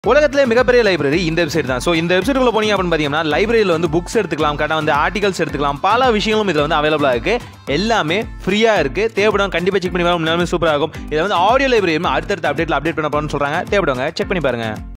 உலகத்திலே மிகப்பெரிய லைப்ரரி இந்த வெப்சைட் தான். ஸோ இந்த வெப்சைட்டுக்குள்ள போனீங்க அப்படின்னு பார்த்தீங்கன்னா லைப்ரரியில் வந்து புக்ஸ் எடுத்துக்கலாம், கரெக்டாக வந்து ஆர்டிகல்ஸ் எடுத்துக்கலாம், பல விஷயங்களும் இதில் வந்து அவைலபிளாக இருக்குது. எல்லாமே ஃப்ரீயாக இருக்குது. தேவைப்படும் கண்டிப்பாக செக் பண்ணி பாருங்க. சூப்பராக இருக்கும். இதில் வந்து ஆடியோ லைப்ரரி அடுத்தடுத்த அப்டேட்டில் அப்டேட் பண்ண போகிறோம்னு சொல்கிறாங்க. தேவைப்படுங்க செக் பண்ணி பாருங்கள்.